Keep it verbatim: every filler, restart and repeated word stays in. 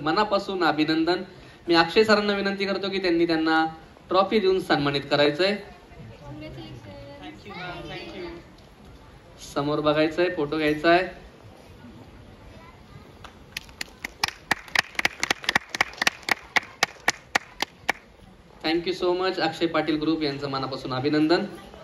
मनापासून अभिनंदन. मी अक्षय सरांना विनंती करतो की त्यांनी त्यांना ट्रॉफी देऊन सन्मानित करायचंय. समोर बघायचंय, फोटो घ्यायचा आहे. Thank you so much. Akshay Patil group यांचं मनापासून अभिनंदन.